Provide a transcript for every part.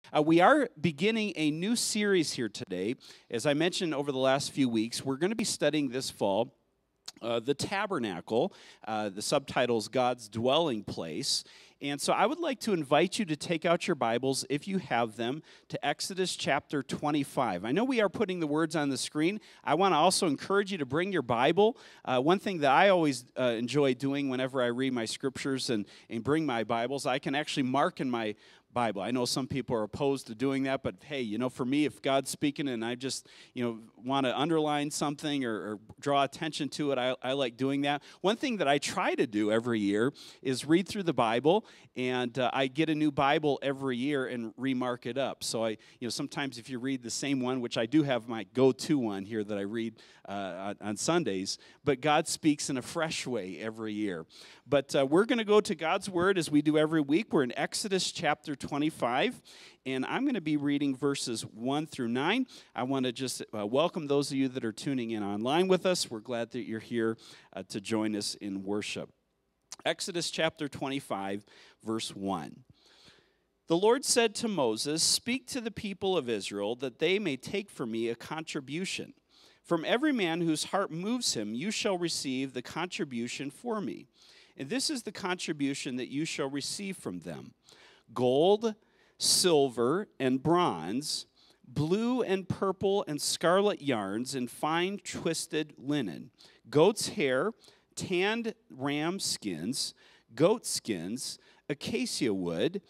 We are beginning a new series here today. As I mentioned over the last few weeks, we're going to be studying this fall the Tabernacle. The subtitle is God's Dwelling Place. And so I would like to invite you to take out your Bibles, if you have them, to Exodus chapter 25. I know we are putting the words on the screen. I want to also encourage you to bring your Bible. One thing that I always enjoy doing whenever I read my scriptures and bring my Bibles, I can actually mark in my Bible. I know some people are opposed to doing that, but hey, for me, if God's speaking and I just, want to underline something or draw attention to it, I like doing that. One thing that I try to do every year is read through the Bible, and I get a new Bible every year and remark it up. So sometimes if you read the same one, which I do have my go-to one here that I read on Sundays, but God speaks in a fresh way every year. But we're going to go to God's Word as we do every week. We're in Exodus chapter 25, and I'm going to be reading verses 1 through 9. I want to just welcome those of you that are tuning in online with us. We're glad that you're here to join us in worship. Exodus chapter 25, verse 1. The Lord said to Moses, "Speak to the people of Israel that they may take for me a contribution. From every man whose heart moves him, you shall receive the contribution for me. And this is the contribution that you shall receive from them: gold, silver, and bronze, blue and purple and scarlet yarns, and fine twisted linen, goat's hair, tanned ram skins, goat skins, acacia wood,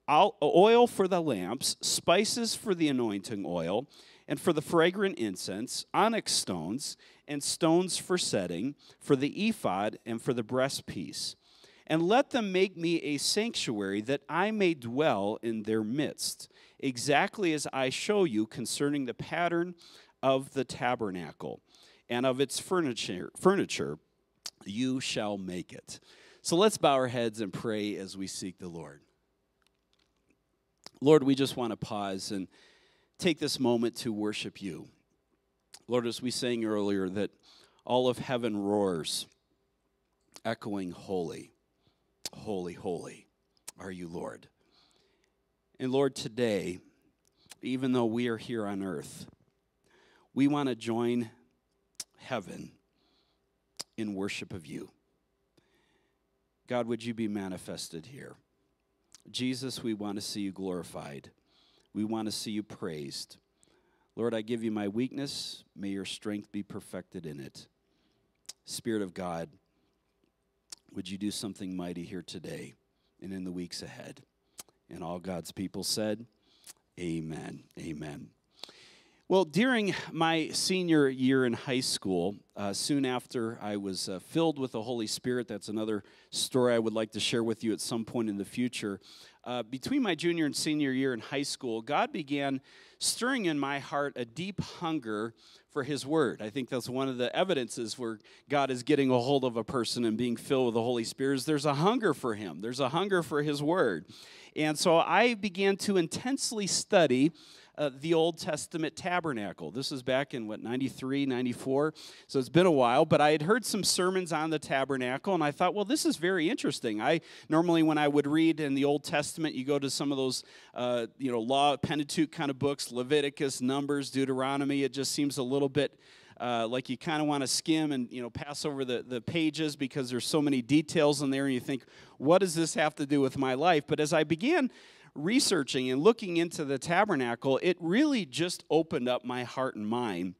oil for the lamps, spices for the anointing oil, and for the fragrant incense, onyx stones, and stones for setting, for the ephod, and for the breastpiece. And let them make me a sanctuary, that I may dwell in their midst, exactly as I show you concerning the pattern of the tabernacle, and of its furniture you shall make it." So let's bow our heads and pray as we seek the Lord. Lord, we just want to pause and take this moment to worship you. Lord, as we sang earlier, that all of heaven roars, echoing, "Holy, holy, holy are you, Lord." And Lord, today, even though we are here on earth, we want to join heaven in worship of you. God, would you be manifested here? Jesus, we want to see you glorified. We want to see you praised. Lord, I give you my weakness. May your strength be perfected in it. Spirit of God, would you do something mighty here today and in the weeks ahead? And all God's people said, amen, amen. Well, during my senior year in high school, soon after I was filled with the Holy Spirit, that's another story I would like to share with you at some point in the future. Between my junior and senior year in high school, God began stirring in my heart a deep hunger for His Word. I think that's one of the evidences where God is getting a hold of a person and being filled with the Holy Spirit, is there's a hunger for Him. There's a hunger for His Word. And so I began to intensely study the Old Testament tabernacle. This is back in, 93, 94? So it's been a while, but I had heard some sermons on the tabernacle, and I thought, well, this is very interesting. Normally, when I would read in the Old Testament, you go to some of those, law, Pentateuch kind of books, Leviticus, Numbers, Deuteronomy. It just seems a little bit like you kind of want to skim and, pass over the pages because there's so many details in there, and you think, what does this have to do with my life? But as I began researching and looking into the tabernacle, it really just opened up my heart and mind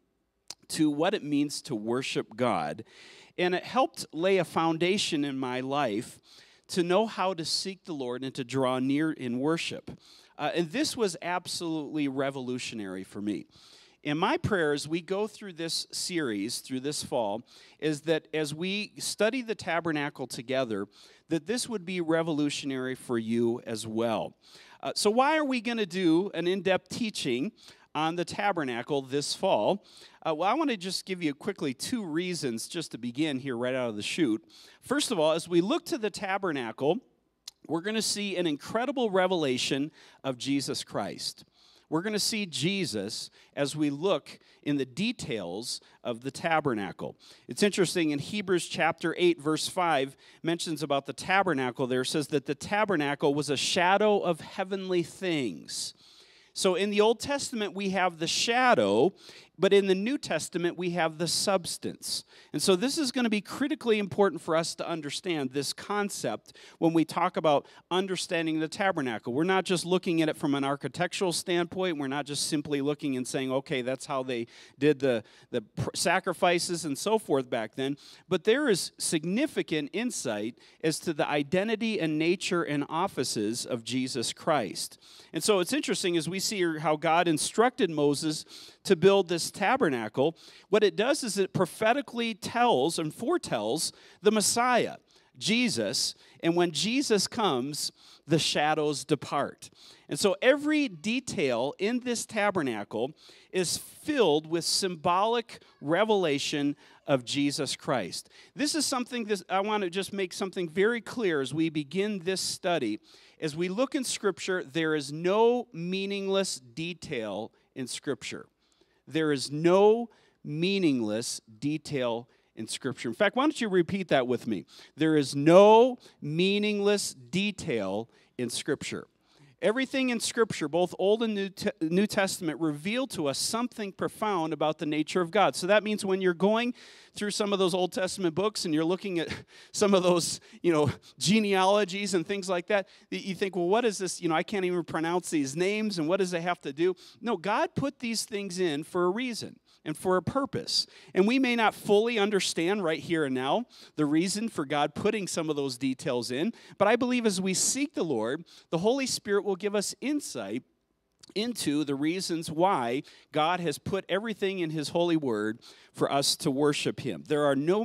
to what it means to worship God. And it helped lay a foundation in my life to know how to seek the Lord and to draw near in worship. And this was absolutely revolutionary for me. And my prayer as we go through this series, through this fall, is that as we study the tabernacle together, that this would be revolutionary for you as well. So why are we going to do an in-depth teaching on the tabernacle this fall? Well, I want to just give you quickly two reasons just to begin here right out of the chute. First of all, as we look to the tabernacle, we're going to see an incredible revelation of Jesus Christ. We're going to see Jesus as we look in the details of the tabernacle. It's interesting, in Hebrews chapter 8, verse 5, mentions about the tabernacle there, says that the tabernacle was a shadow of heavenly things. So in the Old Testament, we have the shadow, but in the New Testament, we have the substance. And so this is going to be critically important for us to understand this concept when we talk about understanding the tabernacle. We're not just looking at it from an architectural standpoint. We're not just simply looking and saying, okay, that's how they did the sacrifices and so forth back then. But there is significant insight as to the identity and nature and offices of Jesus Christ. And so it's interesting as we see how God instructed Moses to build this tabernacle. What it does is it prophetically tells and foretells the Messiah, Jesus. And when Jesus comes, the shadows depart. And so every detail in this tabernacle is filled with symbolic revelation of Jesus Christ. This is something that I want to just make something very clear as we begin this study. As we look in Scripture, there is no meaningless detail in Scripture. There is no meaningless detail in Scripture. In fact, why don't you repeat that with me? There is no meaningless detail in Scripture. Everything in Scripture, both Old and New Testament, reveal to us something profound about the nature of God. So that means when you're going through some of those Old Testament books and you're looking at some of those, genealogies and things like that, you think, well, what is this? I can't even pronounce these names, and what does it have to do? No, God put these things in for a reason and for a purpose. And we may not fully understand right here and now the reason for God putting some of those details in, but I believe as we seek the Lord, the Holy Spirit will give us insight into the reasons why God has put everything in His holy word for us to worship Him. There is no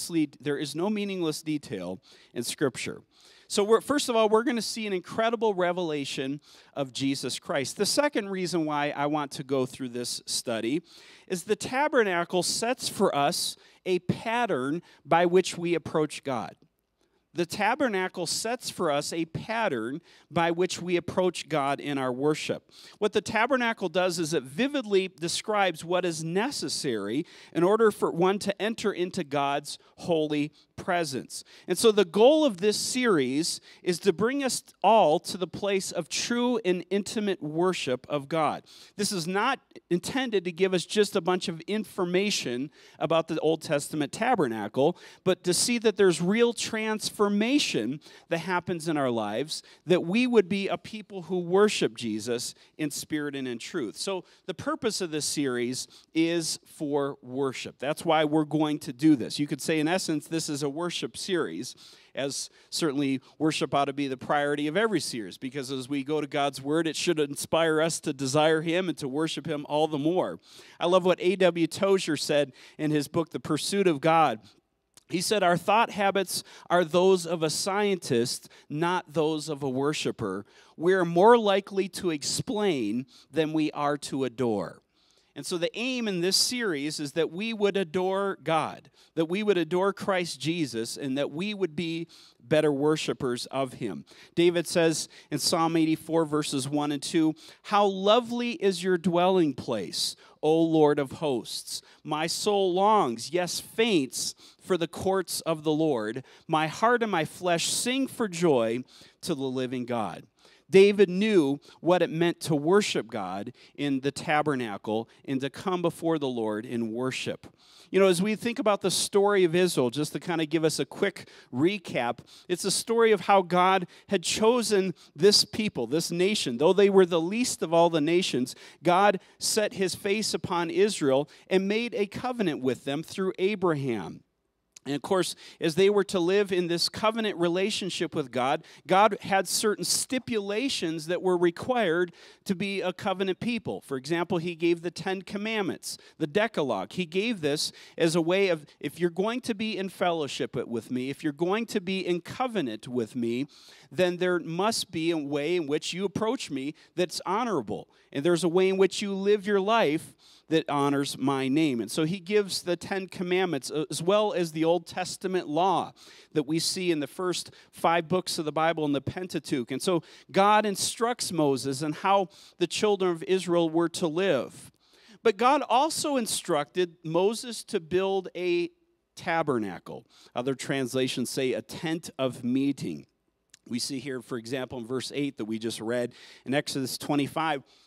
meaningless detail in Scripture. So first of all, we're going to see an incredible revelation of Jesus Christ. The second reason why I want to go through this study is the tabernacle sets for us a pattern by which we approach God. The tabernacle sets for us a pattern by which we approach God in our worship. What the tabernacle does is it vividly describes what is necessary in order for one to enter into God's holy presence. And so the goal of this series is to bring us all to the place of true and intimate worship of God. This is not intended to give us just a bunch of information about the Old Testament tabernacle, but to see that there's real transformation that happens in our lives, that we would be a people who worship Jesus in spirit and in truth. So the purpose of this series is for worship. That's why we're going to do this. You could say, in essence, this is a worship series, as certainly worship ought to be the priority of every series, because as we go to God's Word, it should inspire us to desire Him and to worship Him all the more. I love what A.W. Tozer said in his book, The Pursuit of God. He said, our thought habits are those of a scientist, not those of a worshiper. We're more likely to explain than we are to adore. And so the aim in this series is that we would adore God, that we would adore Christ Jesus, and that we would be better worshipers of Him. David says in Psalm 84, verses 1 and 2, how lovely is your dwelling place, O Lord of hosts. My soul longs, yes, faints, for the courts of the Lord. My heart and my flesh sing for joy to the living God. David knew what it meant to worship God in the tabernacle and to come before the Lord in worship. As we think about the story of Israel, just to kind of give us a quick recap, it's a story of how God had chosen this people, this nation. Though they were the least of all the nations, God set His face upon Israel and made a covenant with them through Abraham. And of course, as they were to live in this covenant relationship with God, God had certain stipulations that were required to be a covenant people. For example, He gave the 10 Commandments, the Decalogue. He gave this as a way of, if you're going to be in fellowship with me, if you're going to be in covenant with me, then there must be a way in which you approach me that's honorable. And there's a way in which you live your life that honors my name. And so He gives the 10 Commandments as well as the Old Testament law that we see in the first 5 books of the Bible in the Pentateuch. And so God instructs Moses on how the children of Israel were to live. But God also instructed Moses to build a tabernacle. Other translations say a tent of meeting. We see here, for example, in verse 8 that we just read in Exodus 25,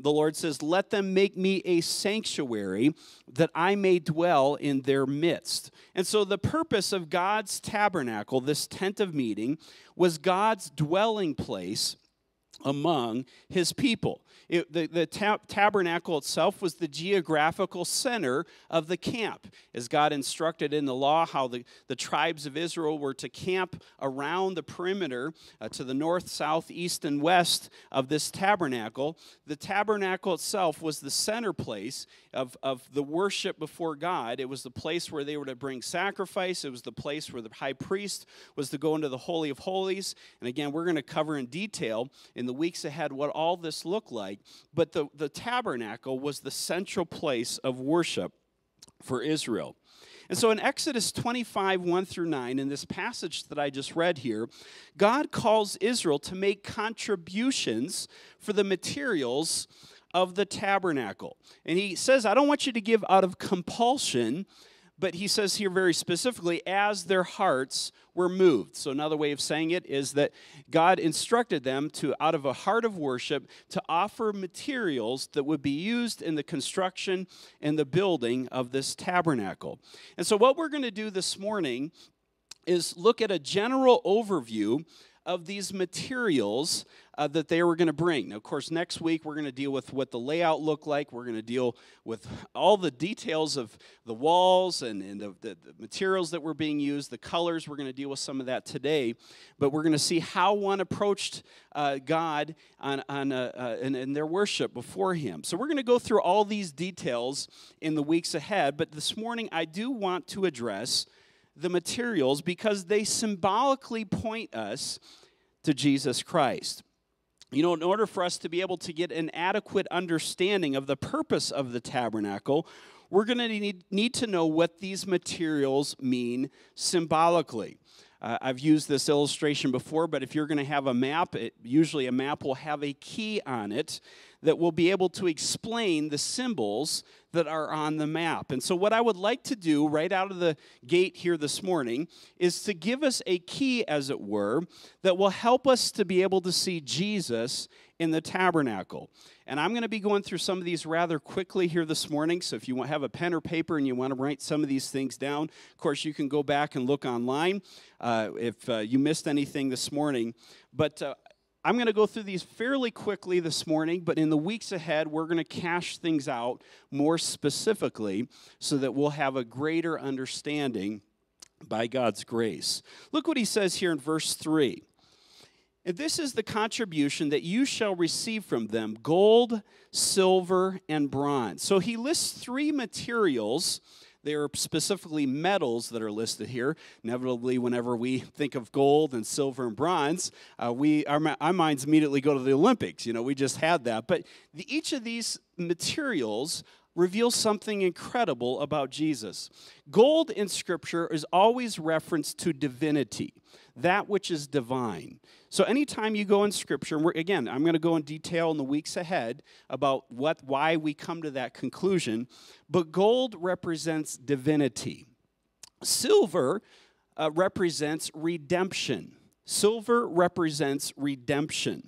the Lord says, let them make me a sanctuary that I may dwell in their midst. And so the purpose of God's tabernacle, this tent of meeting, was God's dwelling place among his people. The tabernacle itself was the geographical center of the camp, as God instructed in the law how the tribes of Israel were to camp around the perimeter to the north, south, east, and west of this tabernacle. The tabernacle itself was the center place of the worship before God. It was the place where they were to bring sacrifice. It was the place where the high priest was to go into the Holy of Holies. And again, we're going to cover in detail in the weeks ahead what all this looked like. But the tabernacle was the central place of worship for Israel. And so in Exodus 25, 1 through 9, in this passage that I just read here, God calls Israel to make contributions for the materials of the tabernacle. And he says, I don't want you to give out of compulsion, but he says here very specifically, as their hearts were moved. So another way of saying it is that God instructed them to, out of a heart of worship, to offer materials that would be used in the construction and the building of this tabernacle. And so what we're going to do this morning is look at a general overview of these materials that they were going to bring. Now, of course, next week we're going to deal with what the layout looked like. We're going to deal with all the details of the walls and the materials that were being used, the colors. We're going to deal with some of that today. But we're going to see how one approached God in their worship before him. So we're going to go through all these details in the weeks ahead. But this morning I do want to address the materials because they symbolically point us to Jesus Christ. You know, in order for us to be able to get an adequate understanding of the purpose of the tabernacle, we're going to need to know what these materials mean symbolically. I've used this illustration before, but if you're going to have a map, usually a map will have a key on it that will be able to explain the symbols that are on the map. And so what I would like to do right out of the gate here this morning is to give us a key, as it were, that will help us to be able to see Jesus in the tabernacle. And I'm going to be going through some of these rather quickly here this morning, so if you have a pen or paper and you want to write some of these things down, of course, you can go back and look online if you missed anything this morning. But I'm going to go through these fairly quickly this morning, but in the weeks ahead, we're going to cash things out more specifically so that we'll have a greater understanding by God's grace. Look what he says here in verse 3. And this is the contribution that you shall receive from them, gold, silver, and bronze. So he lists three materials. They are specifically metals that are listed here. Inevitably, whenever we think of gold and silver and bronze, our minds immediately go to the Olympics. You know, we just had that. But each of these materials reveals something incredible about Jesus. Gold in Scripture is always referenced to divinity, that which is divine. So anytime you go in Scripture, and again, I'm going to go in detail in the weeks ahead about why we come to that conclusion, but gold represents divinity. Silver represents redemption. Silver represents redemption.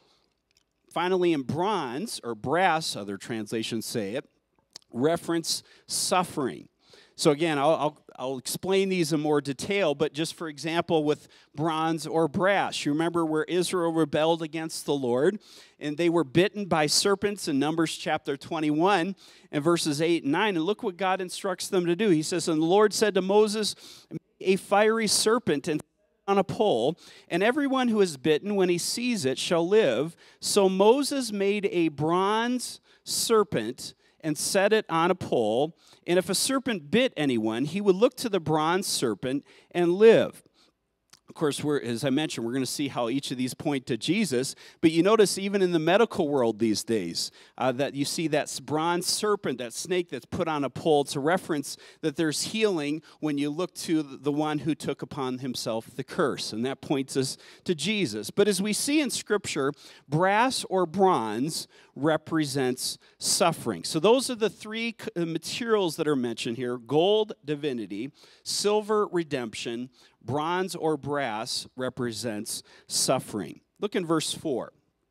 Finally, in bronze, or brass, other translations say it, reference suffering. So again, I'll explain these in more detail, but just for example, with bronze or brass, you remember where Israel rebelled against the Lord, and they were bitten by serpents in Numbers chapter 21 and verses 8 and 9, and look what God instructs them to do. He says, and the Lord said to Moses, a fiery serpent and on a pole, and everyone who is bitten when he sees it shall live. So Moses made a bronze serpent and set it on a pole, and if a serpent bit anyone, he would look to the bronze serpent and live. Of course, as I mentioned, we're going to see how each of these point to Jesus, but you notice even in the medical world these days that you see that bronze serpent, that snake that's put on a pole. It's a reference that there's healing when you look to the one who took upon himself the curse, and that points us to Jesus. But as we see in Scripture, brass or bronze represents suffering. So those are the three materials that are mentioned here: gold, divinity; silver, redemption; bronze or brass represents suffering. Look in verse 4.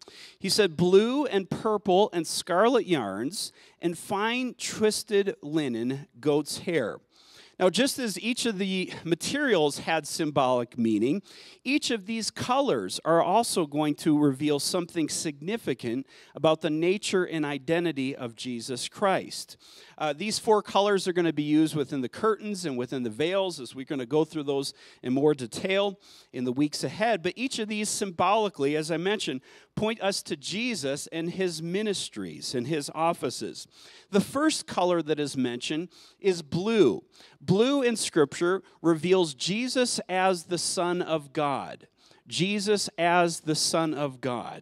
He said, blue and purple and scarlet yarns and fine twisted linen, goat's hair. Now, just as each of the materials had symbolic meaning, each of these colors are also going to reveal something significant about the nature and identity of Jesus Christ. These four colors are going to be used within the curtains and within the veils, as we're going to go through those in more detail in the weeks ahead. But each of these symbolically, as I mentioned, point us to Jesus and his ministries and his offices. The first color that is mentioned is blue. Blue in Scripture reveals Jesus as the Son of God. Jesus as the Son of God.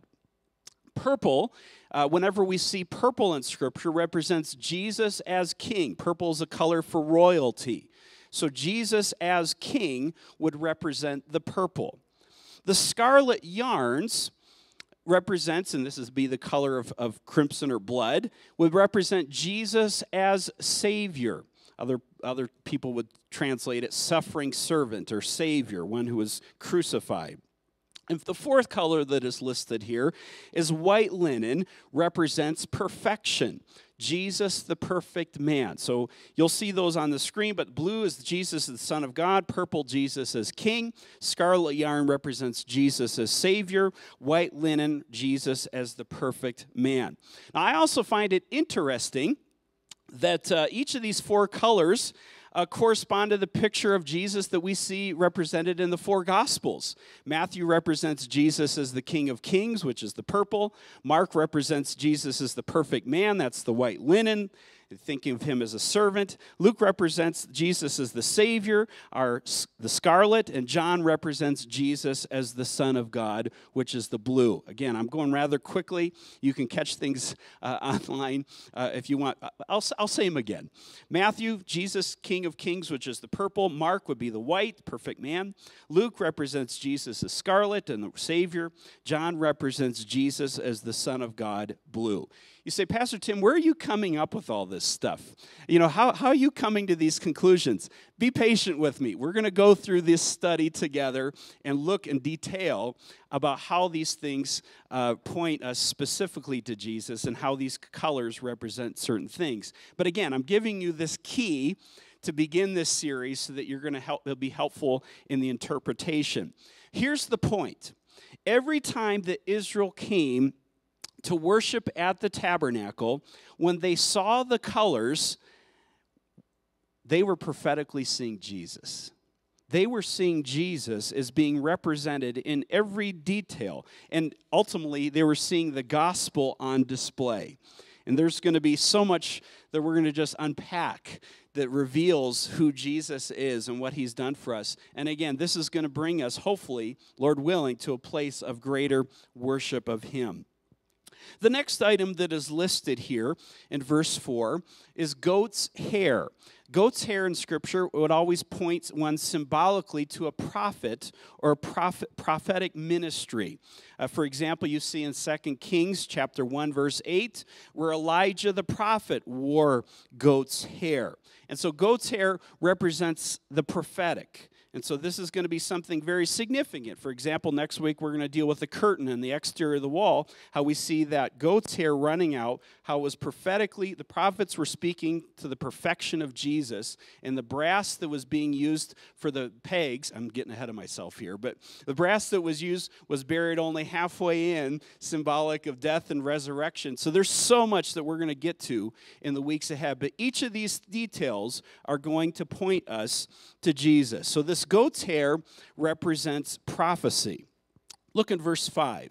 Purple, whenever we see purple in Scripture, represents Jesus as King. Purple is a color for royalty. So Jesus as King would represent the purple. The scarlet yarns represents, and this is be the color of crimson or blood, would represent Jesus as Savior. Other people would translate it suffering servant or Savior, one who was crucified. And the fourth color that is listed here is white linen, represents perfection. Jesus, the perfect man. So you'll see those on the screen, but blue is Jesus, the Son of God. Purple, Jesus as King. Scarlet yarn represents Jesus as Savior. White linen, Jesus as the perfect man. Now, I also find it interesting that each of these four colors correspond to the picture of Jesus that we see represented in the four Gospels. Matthew represents Jesus as the King of Kings, which is the purple. Mark represents Jesus as the perfect man, that's the white linen, thinking of him as a servant. Luke represents Jesus as the Savior, the scarlet, and John represents Jesus as the Son of God, which is the blue. Again, I'm going rather quickly. You can catch things online if you want. I'll say them again. Matthew, Jesus, King of Kings, which is the purple. Mark would be the white, perfect man. Luke represents Jesus as scarlet and the Savior. John represents Jesus as the Son of God, blue. You say, Pastor Tim, where are you coming up with all this stuff? You know, how are you coming to these conclusions? Be patient with me. We're going to go through this study together and look in detail about how these things point us specifically to Jesus and how these colors represent certain things. But again, I'm giving you this key to begin this series so that it'll be helpful in the interpretation. Here's the point. Every time that Israel came to worship at the tabernacle, when they saw the colors, they were prophetically seeing Jesus. They were seeing Jesus as being represented in every detail. And ultimately, they were seeing the gospel on display. And there's going to be so much that we're going to just unpack that reveals who Jesus is and what he's done for us. And again, this is going to bring us, hopefully, Lord willing, to a place of greater worship of him. The next item that is listed here in verse 4 is goat's hair. Goat's hair in Scripture would always point one symbolically to a prophet or a prophetic ministry. For example, you see in 2 Kings chapter 1, verse 8, where Elijah the prophet wore goat's hair. And so goat's hair represents the prophetic. And so this is going to be something very significant. For example, next week we're going to deal with the curtain and the exterior of the wall, how we see that goat's hair running out, how it was prophetically, the prophets were speaking to the perfection of Jesus, and the brass that was being used for the pegs, I'm getting ahead of myself here, but the brass that was used was buried only halfway in, symbolic of death and resurrection. So there's so much that we're going to get to in the weeks ahead, but each of these details are going to point us to Jesus. So this goat's hair represents prophecy. Look at verse 5.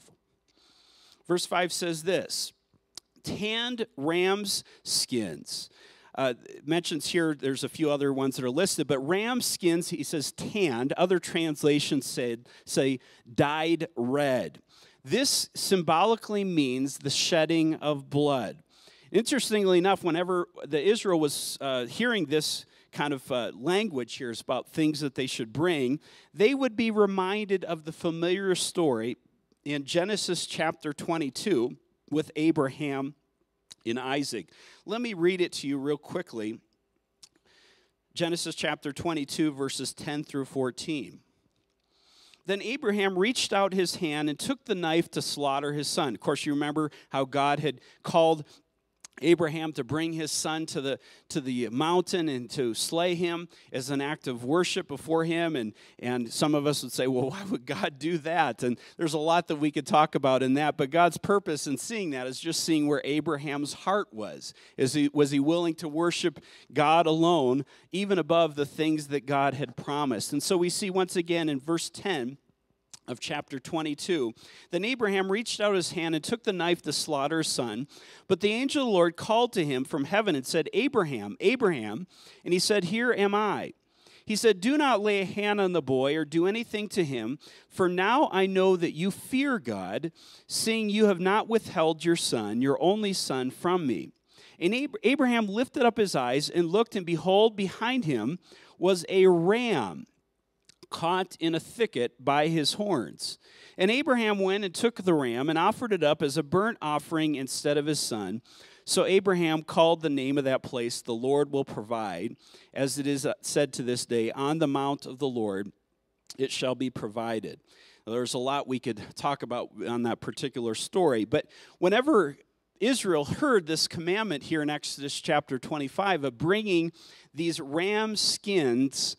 Verse 5 says this, tanned ram's skins. It mentions here, there's a few other ones that are listed, but ram skins, he says tanned. Other translations say dyed red. This symbolically means the shedding of blood. Interestingly enough, whenever Israel was hearing this kind of language here is about things that they should bring, they would be reminded of the familiar story in Genesis chapter 22 with Abraham and Isaac. Let me read it to you real quickly. Genesis chapter 22, verses 10 through 14. Then Abraham reached out his hand and took the knife to slaughter his son. Of course, you remember how God had called Abraham to bring his son to the mountain and to slay him as an act of worship before him. And some of us would say, well, why would God do that? And there's a lot that we could talk about in that. But God's purpose in seeing that is just seeing where Abraham's heart was. Was he willing to worship God alone, even above the things that God had promised? And so we see once again in verse 10 of chapter 22, then Abraham reached out his hand and took the knife to slaughter his son. But the angel of the Lord called to him from heaven and said, Abraham, Abraham. And he said, Here am I. He said, Do not lay a hand on the boy or do anything to him, for now I know that you fear God, seeing you have not withheld your son, your only son, from me. And Abraham lifted up his eyes and looked, and behold, behind him was a ram caught in a thicket by his horns. And Abraham went and took the ram and offered it up as a burnt offering instead of his son. So Abraham called the name of that place, The Lord Will Provide, as it is said to this day, On the mount of the Lord it shall be provided. Now, there's a lot we could talk about on that particular story, but whenever Israel heard this commandment here in Exodus chapter 25 of bringing these ram skins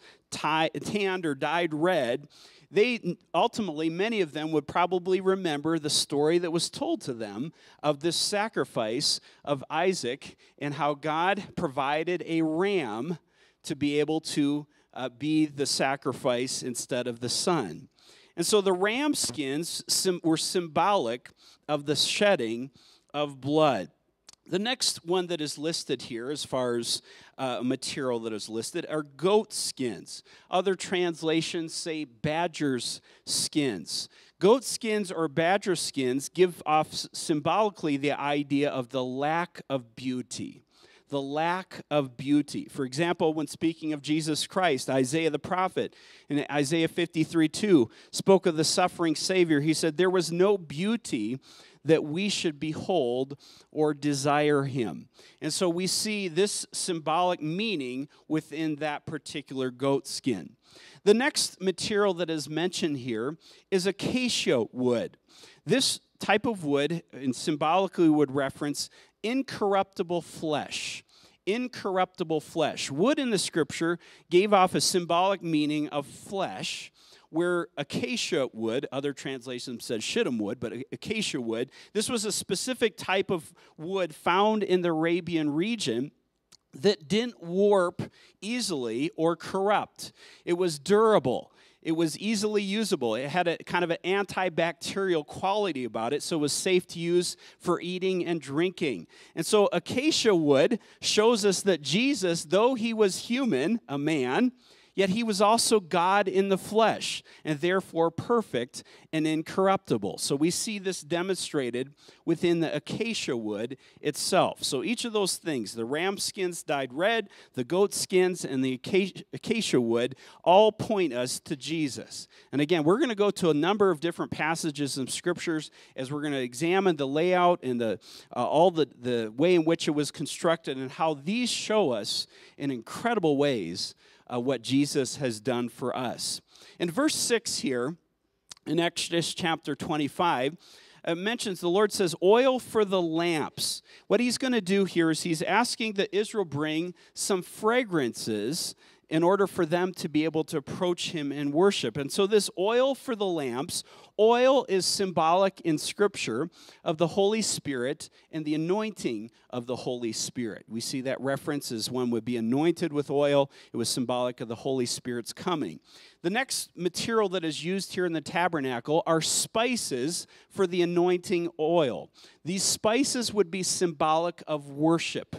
tanned or dyed red, they ultimately, many of them would probably remember the story that was told to them of this sacrifice of Isaac and how God provided a ram to be able to be the sacrifice instead of the son. And so the ram skins were symbolic of the shedding of blood. The next one that is listed here, as far as material that is listed, are goat skins. Other translations say badger's skins. Goat skins or badger skins give off symbolically the idea of the lack of beauty. The lack of beauty. For example, when speaking of Jesus Christ, Isaiah the prophet, in Isaiah 53:2, spoke of the suffering Savior. He said, There was no beauty that we should behold or desire him. And so we see this symbolic meaning within that particular goat skin. The next material that is mentioned here is acacia wood. This type of wood and symbolically would reference incorruptible flesh. Incorruptible flesh. Wood in the scripture gave off a symbolic meaning of flesh, where acacia wood, other translations said shittim wood, but acacia wood, this was a specific type of wood found in the Arabian region that didn't warp easily or corrupt. It was durable. It was easily usable. It had a kind of an antibacterial quality about it, so it was safe to use for eating and drinking. And so acacia wood shows us that Jesus, though he was human, a man, yet he was also God in the flesh, and therefore perfect and incorruptible. So we see this demonstrated within the acacia wood itself. So each of those things, the ram skins dyed red, the goat skins, and the acacia wood, all point us to Jesus. And again, we're going to go to a number of different passages in scriptures as we're going to examine the layout and all the way in which it was constructed and how these show us in incredible ways what Jesus has done for us. In verse 6 here, in Exodus chapter 25, it mentions, the Lord says, oil for the lamps. What he's going to do here is he's asking that Israel bring some fragrances in order for them to be able to approach him and worship. And so this oil for the lamps, oil is symbolic in Scripture of the Holy Spirit and the anointing of the Holy Spirit. We see that reference as one would be anointed with oil. It was symbolic of the Holy Spirit's coming. The next material that is used here in the tabernacle are spices for the anointing oil. These spices would be symbolic of worship.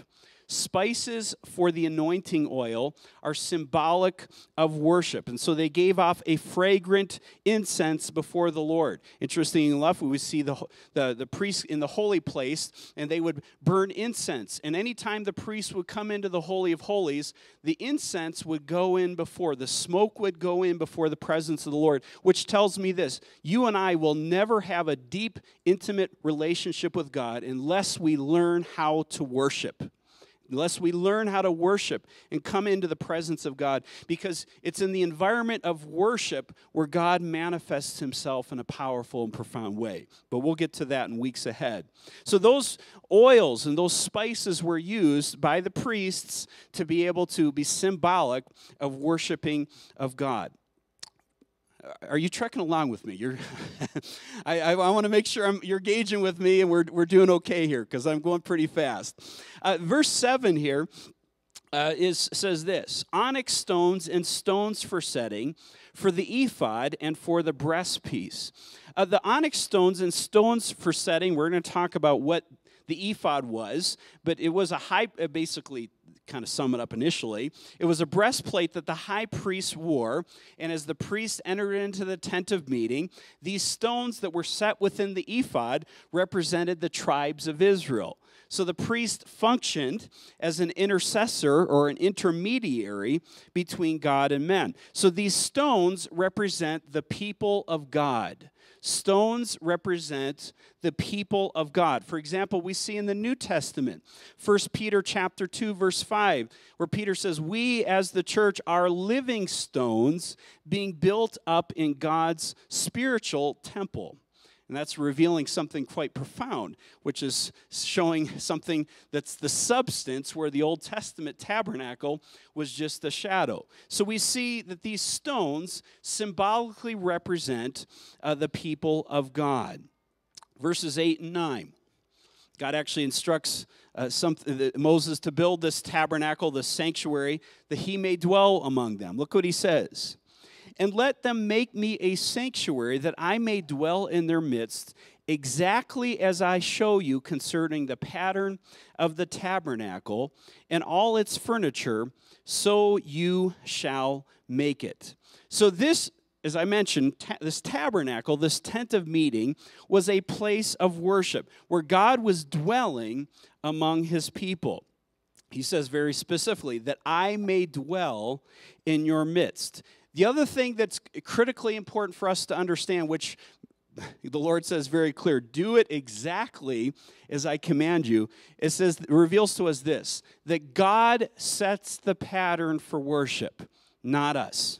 Spices for the anointing oil are symbolic of worship. And so they gave off a fragrant incense before the Lord. Interesting enough, we would see the priests in the holy place, and they would burn incense. And anytime the priest would come into the Holy of Holies, the incense would go in before, the smoke would go in before the presence of the Lord, which tells me this: you and I will never have a deep, intimate relationship with God unless we learn how to worship. unless we learn how to worship and come into the presence of God, because it's in the environment of worship where God manifests himself in a powerful and profound way. But we'll get to that in weeks ahead. So those oils and those spices were used by the priests to be able to be symbolic of worshiping of God. Are you trekking along with me? I want to make sure you're gauging with me and we're doing okay here, because I'm going pretty fast. Verse 7 here says this: onyx stones and stones for setting, for the ephod and for the breastpiece. The onyx stones and stones for setting, we're going to talk about what the ephod was, but it was basically, kind of sum it up initially, it was a breastplate that the high priest wore, and as the priest entered into the tent of meeting, these stones that were set within the ephod represented the tribes of Israel. So the priest functioned as an intercessor or an intermediary between God and men. So these stones represent the people of God. Stones represent the people of God. For example, we see in the New Testament, 1 Peter chapter 2, verse 5, where Peter says, we as the church are living stones being built up in God's spiritual temple. And that's revealing something quite profound, which is showing something that's the substance, where the Old Testament tabernacle was just a shadow. So we see that these stones symbolically represent the people of God. Verses 8 and 9. God actually instructs Moses to build this tabernacle, this sanctuary, that he may dwell among them. Look what he says. And let them make me a sanctuary, that I may dwell in their midst, exactly as I show you concerning the pattern of the tabernacle and all its furniture, so you shall make it. So this, as I mentioned, this tabernacle, this tent of meeting, was a place of worship where God was dwelling among his people. He says very specifically, that I may dwell in your midst. The other thing that's critically important for us to understand, which the Lord says very clear, do it exactly as I command you. It says, it reveals to us this, that God sets the pattern for worship, not us.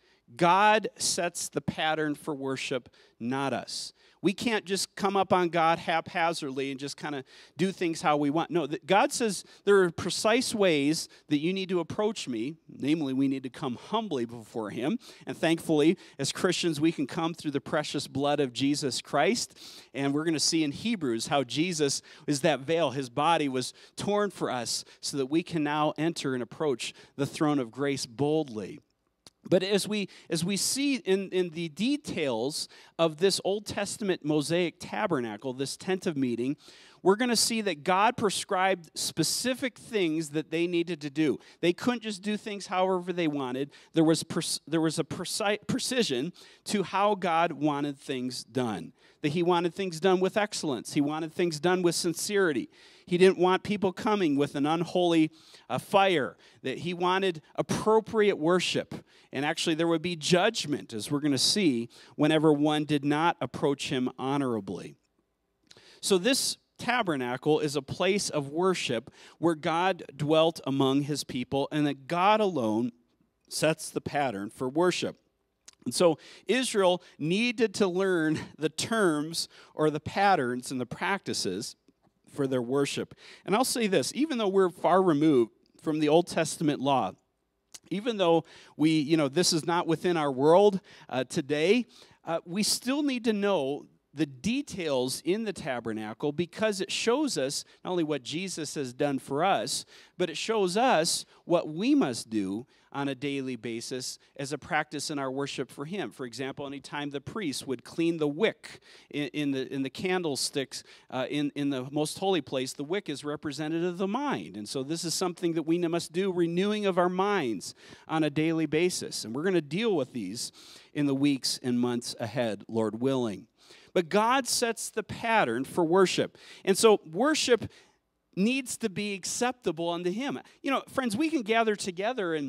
God sets the pattern for worship, not us. We can't just come up on God haphazardly and just kind of do things how we want. No, God says there are precise ways that you need to approach me. Namely, we need to come humbly before him. And thankfully, as Christians, we can come through the precious blood of Jesus Christ. And we're going to see in Hebrews how Jesus is that veil. His body was torn for us so that we can now enter and approach the throne of grace boldly. But as we see in the details of this Old Testament Mosaic tabernacle, this tent of meeting, we're going to see that God prescribed specific things that they needed to do. They couldn't just do things however they wanted. There was a precision to how God wanted things done. That he wanted things done with excellence. He wanted things done with sincerity. He didn't want people coming with an unholy fire. That he wanted appropriate worship. And actually there would be judgment, as we're going to see, whenever one did not approach him honorably. So this tabernacle is a place of worship where God dwelt among his people, and that God alone sets the pattern for worship. And so Israel needed to learn the terms or the patterns and the practices for their worship. And I'll say this, even though we're far removed from the Old Testament law, even though this is not within our world today, we still need to know the details in the tabernacle, because it shows us not only what Jesus has done for us, but it shows us what we must do on a daily basis as a practice in our worship for him. For example, anytime the priest would clean the wick in the candlesticks in the most holy place, the wick is representative of the mind. And so this is something that we must do, renewing of our minds on a daily basis. And we're going to deal with these in the weeks and months ahead, Lord willing. But God sets the pattern for worship. And so worship needs to be acceptable unto him. Friends, we can gather together and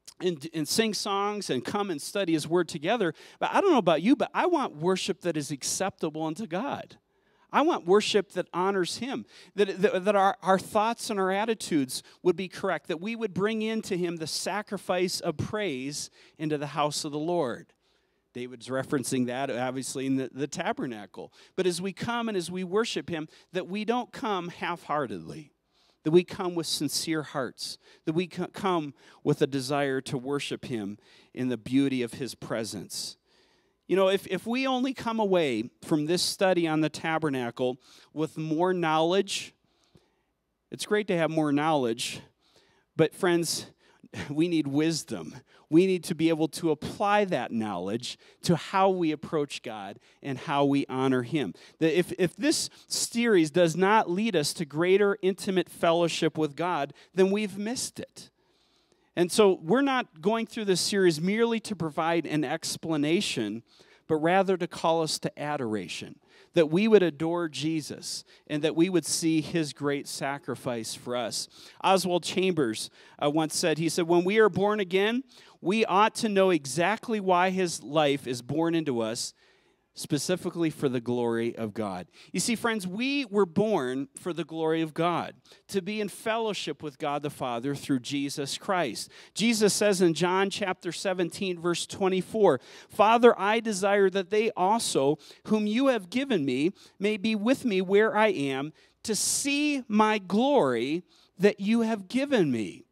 sing songs and come and study his word together. But I don't know about you, but I want worship that is acceptable unto God. I want worship that honors him, that our thoughts and our attitudes would be correct, that we would bring into him the sacrifice of praise into the house of the Lord. David's referencing that, obviously, in the tabernacle. But as we come and as we worship him, that we don't come half-heartedly, that we come with sincere hearts, that we come with a desire to worship him in the beauty of his presence. You know, if we only come away from this study on the tabernacle with more knowledge, it's great to have more knowledge, but friends, we need wisdom. We need to be able to apply that knowledge to how we approach God and how we honor him. That if this series does not lead us to greater intimate fellowship with God, then we've missed it. And so we're not going through this series merely to provide an explanation, but rather to call us to adoration, that we would adore Jesus and that we would see his great sacrifice for us. Oswald Chambers once said, he said, when we are born again, we ought to know exactly why his life is born into us, specifically for the glory of God. You see, friends, we were born for the glory of God, to be in fellowship with God the Father through Jesus Christ. Jesus says in John chapter 17, verse 24, Father, I desire that they also, whom you have given me, may be with me where I am, to see my glory that you have given me.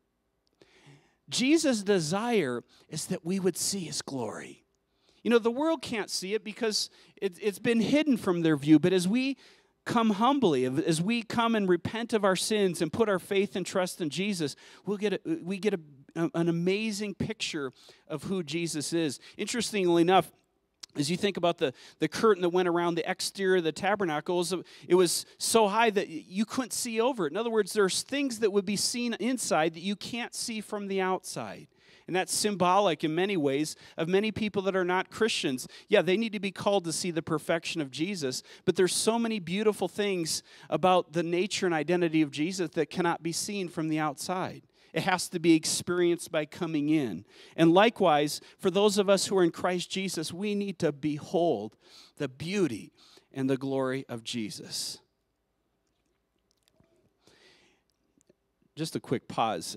Jesus' desire is that we would see his glory. You know, the world can't see it because it's been hidden from their view. But as we come humbly, as we come and repent of our sins and put our faith and trust in Jesus, we get an amazing picture of who Jesus is. Interestingly enough, as you think about the curtain that went around the exterior of the tabernacle, it was so high that you couldn't see over it. In other words, there's things that would be seen inside that you can't see from the outside. And that's symbolic in many ways of many people that are not Christians. Yeah, they need to be called to see the perfection of Jesus, but there's so many beautiful things about the nature and identity of Jesus that cannot be seen from the outside. It has to be experienced by coming in. And likewise, for those of us who are in Christ Jesus, we need to behold the beauty and the glory of Jesus. Just a quick pause.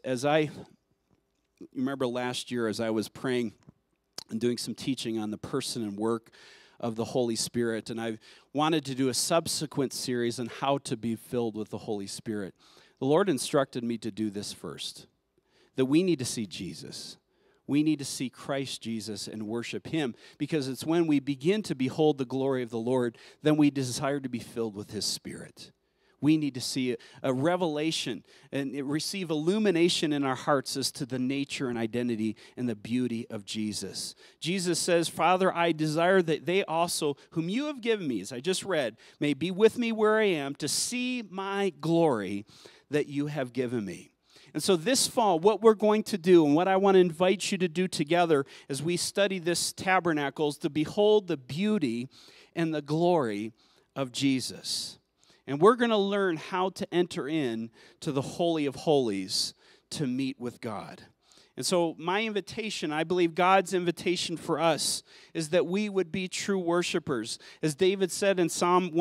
You remember last year as I was praying and doing some teaching on the person and work of the Holy Spirit, and I wanted to do a subsequent series on how to be filled with the Holy Spirit. The Lord instructed me to do this first, that we need to see Jesus. We need to see Christ Jesus and worship him, because it's when we begin to behold the glory of the Lord, then we desire to be filled with his Spirit. We need to see a revelation and receive illumination in our hearts as to the nature and identity and the beauty of Jesus. Jesus says, Father, I desire that they also, whom you have given me, as I just read, may be with me where I am to see my glory that you have given me. And so this fall, what we're going to do and what I want to invite you to do together as we study this tabernacle is to behold the beauty and the glory of Jesus. And we're going to learn how to enter in to the Holy of Holies to meet with God. And so my invitation, I believe God's invitation for us, is that we would be true worshipers. As David said in Psalm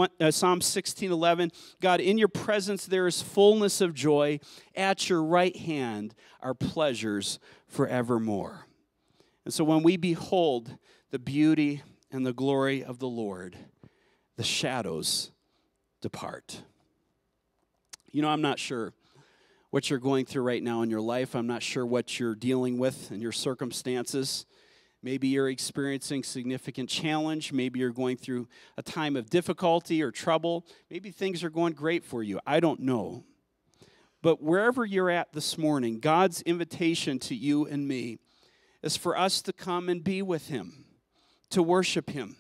16:11, God, in your presence there is fullness of joy. At your right hand are pleasures forevermore. And so when we behold the beauty and the glory of the Lord, the shadows depart. You know, I'm not sure what you're going through right now in your life. I'm not sure what you're dealing with in your circumstances. Maybe you're experiencing significant challenge. Maybe you're going through a time of difficulty or trouble. Maybe things are going great for you. I don't know. But wherever you're at this morning, God's invitation to you and me is for us to come and be with him, to worship him.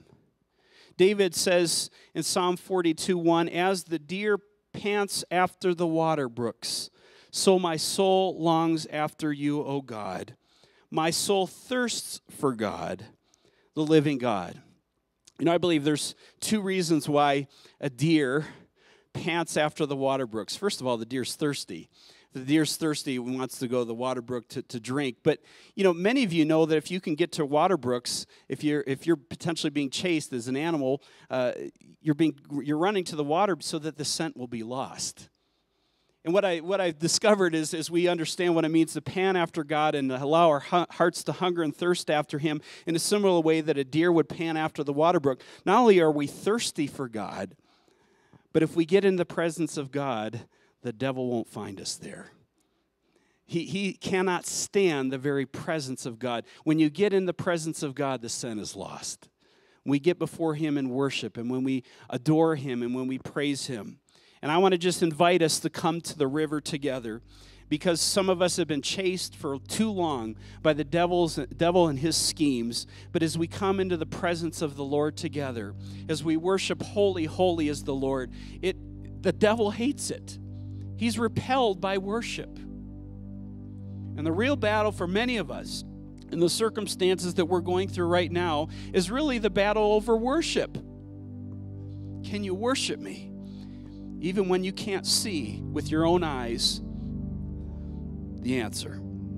David says in Psalm 42:1, as the deer pants after the water brooks, so my soul longs after you, O God. My soul thirsts for God, the living God. You know, I believe there's two reasons why a deer pants after the water brooks. First of all, the deer's thirsty. The deer's thirsty and wants to go to the water brook to drink. But, many of you know that if you can get to water brooks, if you're potentially being chased as an animal, you're running to the water so that the scent will be lost. And what I've discovered is we understand what it means to pan after God and allow our hearts to hunger and thirst after Him in a similar way that a deer would pan after the water brook. Not only are we thirsty for God, but if we get in the presence of God, the devil won't find us there. He cannot stand the very presence of God. When you get in the presence of God, the scent is lost. When we get before Him in worship, and when we adore Him, and when we praise Him. And I want to just invite us to come to the river together, because some of us have been chased for too long by the devil and his schemes. But as we come into the presence of the Lord together, as we worship, holy, holy is the Lord, the devil hates it. He's repelled by worship. And the real battle for many of us in the circumstances that we're going through right now is really the battle over worship. Can you worship me? Even when you can't see with your own eyes the answer.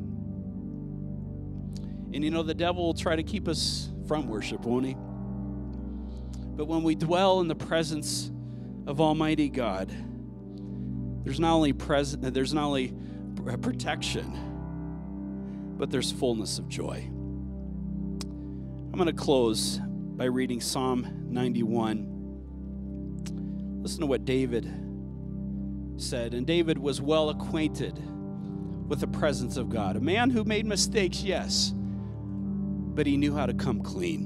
And the devil will try to keep us from worship, won't he? But when we dwell in the presence of Almighty God, there's not only protection, but there's fullness of joy. I'm going to close by reading Psalm 91. Listen to what David said. And David was well acquainted with the presence of God. A man who made mistakes, yes, but he knew how to come clean.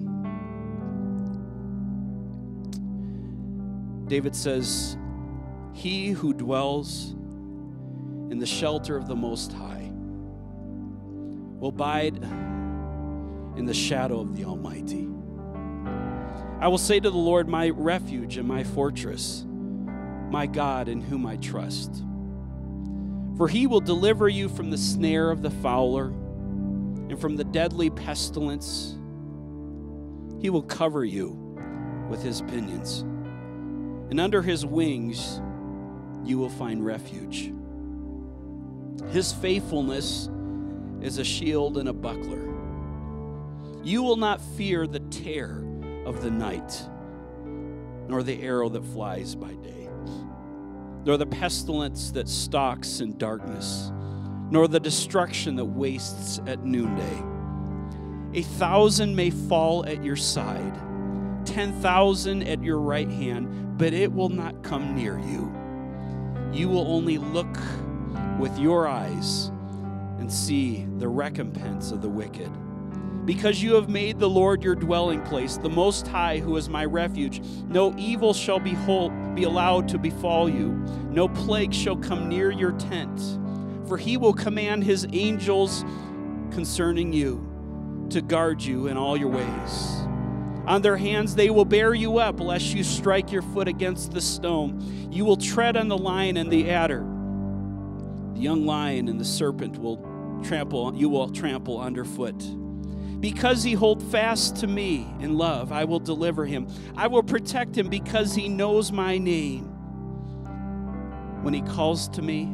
David says, "He who dwells in the shelter of the Most High will abide in the shadow of the Almighty. I will say to the Lord, my refuge and my fortress, my God in whom I trust. For He will deliver you from the snare of the fowler and from the deadly pestilence. He will cover you with His pinions, and under His wings you will find refuge. His faithfulness is a shield and a buckler. You will not fear the terror of the night, nor the arrow that flies by day, nor the pestilence that stalks in darkness, nor the destruction that wastes at noonday. 1,000 may fall at your side, 10,000 at your right hand, but it will not come near you. You will only look with your eyes and see the recompense of the wicked. Because you have made the Lord your dwelling place, the Most High, who is my refuge, no evil shall be allowed to befall you. No plague shall come near your tent. For He will command His angels concerning you to guard you in all your ways. On their hands they will bear you up, lest you strike your foot against the stone. You will tread on the lion and the adder. The young lion and the serpent you will trample underfoot. Because he holds fast to me in love, I will deliver him. I will protect him because he knows my name. When he calls to me,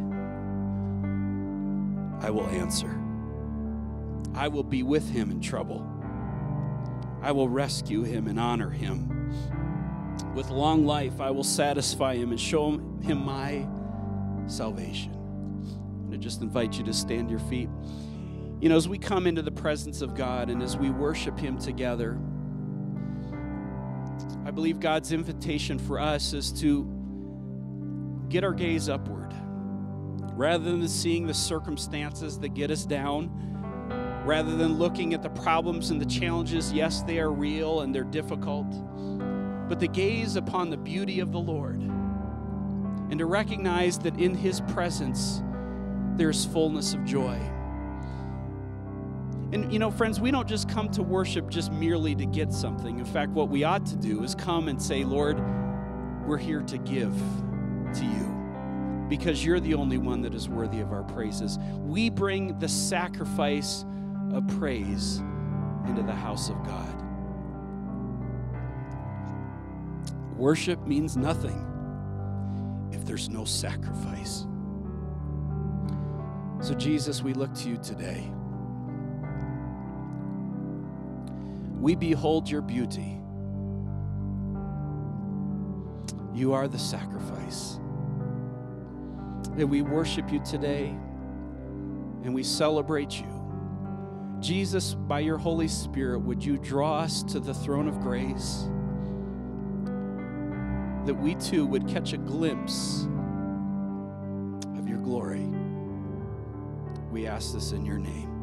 I will answer. I will be with him in trouble. I will rescue him and honor him. With long life, I will satisfy him and show him my salvation. I just invite you to stand to your feet. As we come into the presence of God and as we worship Him together, I believe God's invitation for us is to get our gaze upward. Rather than seeing the circumstances that get us down, rather than looking at the problems and the challenges, yes, they are real and they're difficult, but to gaze upon the beauty of the Lord and to recognize that in His presence there's fullness of joy. And, friends, we don't just come to worship just merely to get something. In fact, what we ought to do is come and say, Lord, we're here to give to you because you're the only one that is worthy of our praises. We bring the sacrifice of praise into the house of God. Worship means nothing if there's no sacrifice. So Jesus, we look to you today. We behold your beauty. You are the sacrifice. And we worship you today, and we celebrate you. Jesus, by your Holy Spirit, would you draw us to the throne of grace, that we too would catch a glimpse of your glory. We ask this in your name.